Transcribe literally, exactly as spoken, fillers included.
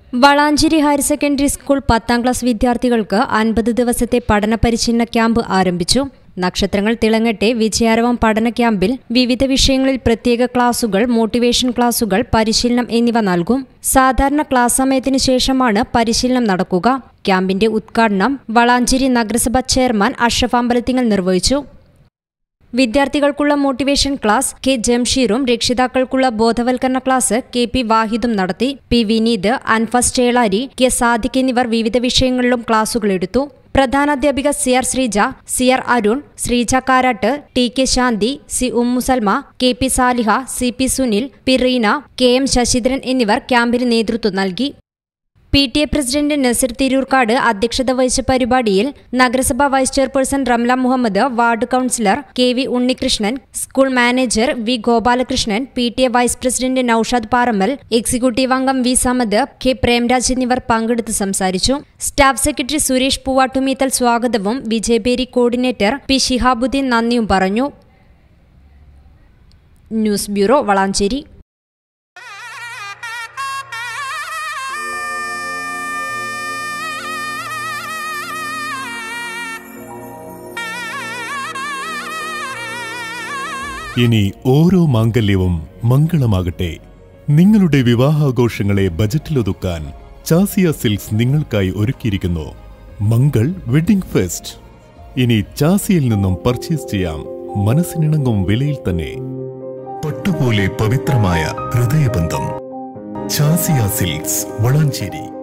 Valanchery higher secondary school പത്താം class വിദ്യാർത്ഥികൾക്ക് അൻപത് ദിവസത്തെ പഠന പരിശീലന ക്യാമ്പ് ആരംഭിച്ചു. നക്ഷത്രങ്ങൾ തിളങ്ങട്ടെ വിജയാരവം പഠന ക്യാമ്പിൽ വിവിധ വിഷയങ്ങളിൽ പ്രത്യേക ക്ലാസുകൾ, മോട്ടിവേഷൻ ക്ലാസുകൾ, പരിശീലനം എന്നിവ നൽകും. സാധാരണ ക്ലാസ് സമയത്തിനു ശേഷമാണ് പരിശീലനം നടക്കുക. ക്യാമ്പിന്റെ ഉദ്ഘാടനം വളാഞ്ചേരി നഗരസഭ ചെയർമാൻ അഷ്റഫ് അമ്പലത്തിങ്ങൽ നിർവഹിച്ചു. വിദ്യാർത്ഥികൾക്കുള്ള മോട്ടിവേഷൻ ക്ലാസ് കെ ജംഷീറും രക്ഷിതാക്കൾക്കുള്ള ബോധവൽക്കരണ ക്ലാസ് കെ പി വാഹിദും നടത്തി. പി വിനീത്, അൻഫസ് ചേളാരി, കെ സാദിഖ് എന്നിവർ വിവിധ വിഷയങ്ങളിലും ക്ലാസുകൾ എടുത്തു. പ്രധാനാധ്യാപിക C R Sreeja, C R Arun, Sreeja Karat, T K Shanthi, C Ummusalma, K P Saliha, C P Sunil, P Reena, K M Sasidharan എന്നിവർ ക്യാമ്പിന് നേതൃത്വം നൽകി. P T A president Naseer Thirurkad അധ്യക്ഷത വഹിച്ച പരിപാടിയിൽ നഗരസഭാ vice chairperson Ramla Muhammad, ward councillor K V Unnikrishnan, school manager V Gopalakrishnan, P T A vice president Naushad Parammal, executive അംഗം V Samad, K Premraj എന്നിവർ പങ്കെടുത്ത് സംസാരിച്ചു. സ്റ്റാഫ് സെക്രട്ടറി സുരേഷ് പൂവാട്ടുമീത്തൽ സ്വാഗതവും വിജയബേരി കോർഡിനേറ്റർ പി ശിഹാബുദ്ദീൻ നന്ദിയും പറഞ്ഞു. News bureau, Valanchery. ഇനി ഓരോ മാംഗല്യവും മംഗളമാകട്ടെ. നിങ്ങളുടെ വിവാഹാഘോഷങ്ങളെ ബജറ്റിലൊതുക്കാൻ ചാസിയ സിൽക്സ് നിങ്ങൾക്കായി ഒരുക്കിയിരിക്കുന്നു മംഗൾ വെഡിംഗ് ഫെസ്റ്റ്. ഇനി ചാസിയിൽ നിന്നും പർച്ചേസ് ചെയ്യാം മനസ്സിനിണങ്ങും വിലയിൽ തന്നെ. പട്ടുപോലെ പവിത്രമായ ഹൃദയബന്ധം. ചാസിയ സിൽക്സ്, വളാഞ്ചേരി.